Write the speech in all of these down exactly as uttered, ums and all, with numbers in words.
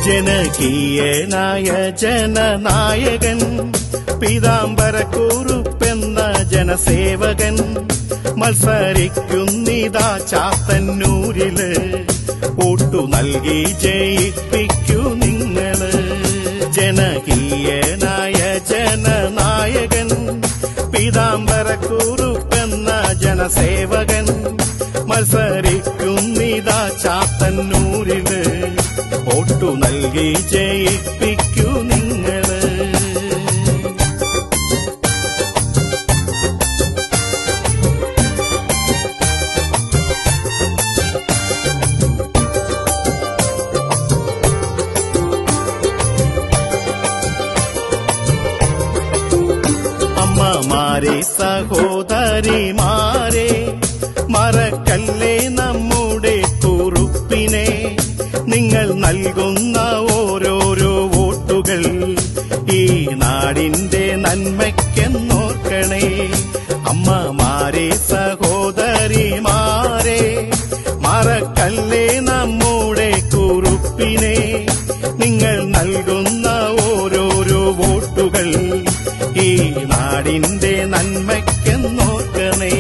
ജനകീയനായ ജനനായകൻ പീതാംബരക്കുറുപ്പെന്ന ജനസേവകൻ മത്സരിക്കുന്നിതാ ചാത്തന്നൂരില്. വോട്ടു നൽകി ജയിപ്പിക്കൂ നിങ്ങള്. ജനകീയനായ ജനനായകൻ പീതാംബരക്കുറുപ്പെന്ന ജനസേവകൻ മത്സരിക്കുന്നിതാ ചാത്തന്നൂരില്. വോട്ടു നൽകി ജയിപ്പിക്കൂ നിങ്ങള്. അമ്മമാരെ സഹോദരിമാരെ മറക്കല്ലേ നമ്മുടെ കുറുപ്പിനെ. നിങ്ങൾ നൽകുന്ന ഓരോരോ വോട്ടുകൾ ഈ നാടിന്റെ നന്മയ്ക്കെന്നോർക്കണേ. അമ്മമാരെ സഹോദരിമാരെ മറക്കല്ലേ നമ്മുടെ കുറുപ്പിനെ. നിങ്ങൾ നൽകുന്ന ഓരോരോ വോട്ടുകൾ ഈ നാടിന്റെ നന്മയ്ക്കെന്നോർക്കണേ.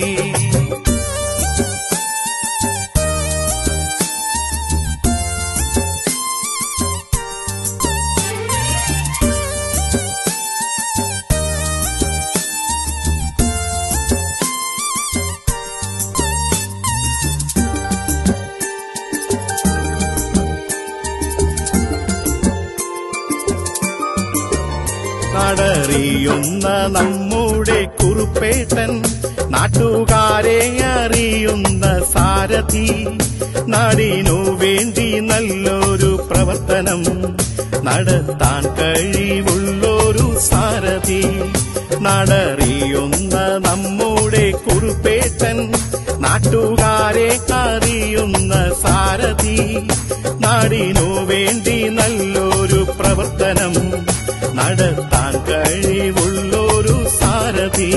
നാടറിയുന്ന നമ്മുടെ കുറുപ്പേട്ടൻ നാട്ടുകാരെ അറിയുന്ന സാരഥി. നാടിനു വേണ്ടി നല്ലൊരു പ്രവർത്തനം നടത്താൻ കഴിവുള്ളൊരു സാരഥി. നാടറിയുന്ന നമ്മുടെ കുറുപ്പേട്ടൻ നാട്ടുകാരെ അറിയുന്ന സാരഥി. നാടിനു വേണ്ടി നല്ലൊരു പ്രവർത്തനം നടത്താൻ കഴിവുള്ളൊരു സാരഥി.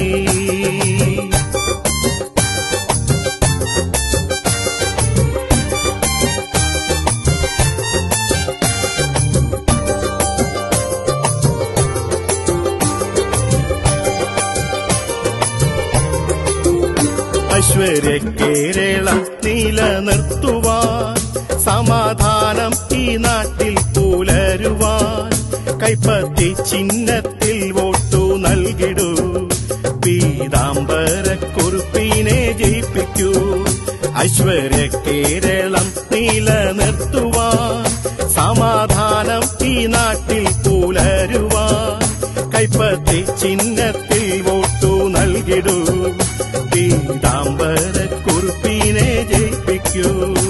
ഐശ്വര്യ കേരളം നിലനിർത്തുവാൻ സമാധാനം ഈ നാട്ടിൽ പുലരുവാൻ കൈപ്പത്തി ചിഹ്നത്തിൽ വോട്ടു നൽകിടൂ. പീതാംബരക്കുറുപ്പിനെ ജയിപ്പിക്കൂ. ഐശ്വര്യ കേരളം നിലനിർത്തുവാൻ സമാധാനം ഈ നാട്ടിൽ പുലരുവാൻ കൈപ്പത്തി ചിഹ്നത്തിൽ വോട്ടു നൽകിടൂ. പീതാംബരക്കുറുപ്പിനെ ജയിപ്പിക്കൂ.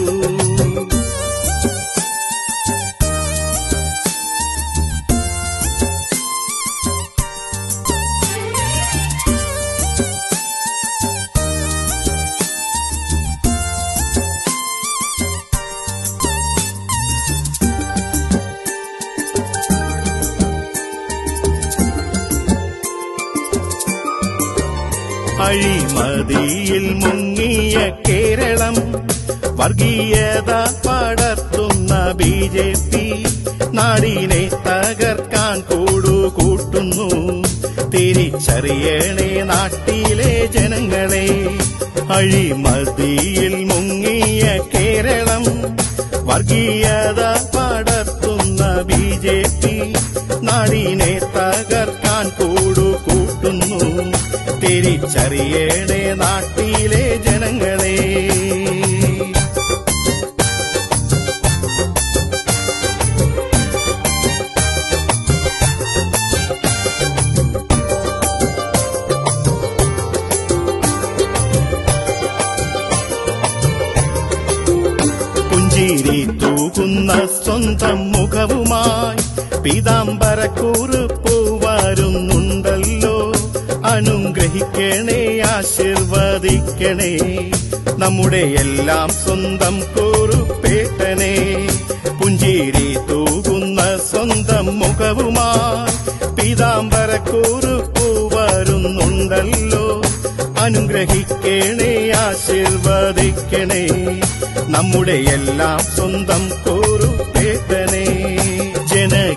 അഴിമതിയിൽ മുങ്ങിയ കേരളം വർഗീയത പടർത്തുന്ന ബി ജെ പി നാടിനെ തകർക്കാൻ കൂടുകൂട്ടുന്നു. തിരിച്ചറിയണേ നാട്ടിലെ ജനങ്ങളെ. അഴിമതിയിൽ മുങ്ങിയ കേരളം വർഗീയത പടർത്തുന്ന ബി ജെ പി നാടിനെ തകർക്കാൻ കൂടുകൂട്ടുന്നു. തിരിച്ചറിയണേ നാട്ടിലെ ജനങ്ങളെ. പുഞ്ചിരി തൂകുന്ന സ്വന്തം മുഖവുമായി പീതാംബരക്കുറുപ്പ് വരുന്നുണ്ടല്ലോ. അനുഗ്രഹിക്കണേ, ആശീർവദിക്കണേ നമ്മുടെ എല്ലാം സ്വന്തം കുറുപ്പേട്ടനെ. പുഞ്ചിരി തൂകുന്ന സ്വന്തം മുഖവുമായി പീതാംബരക്കുറുപ്പ് വരുന്നുണ്ടല്ലോ. അനുഗ്രഹിക്കണേ, ആശീർവദിക്കണേ നമ്മുടെ എല്ലാം സ്വന്തം കുറുപ്പേട്ടനെ.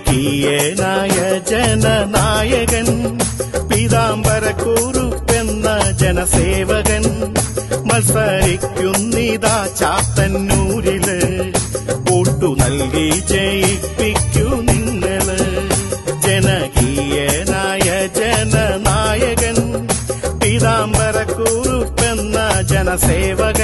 ജനകീയനായ ജനനായകൻ പീതാംബരക്കുറുപ്പെന്ന ജനസേവകൻ മത്സരിക്കുന്നിതാ ചാത്തന്നൂരില് വോട്ടു നൽകി ജയിപ്പിക്കൂ നിങ്ങള്. ജനകീയനായ ജനനായകൻ പീതാംബരക്കുറുപ്പെന്ന ജനസേവകൻ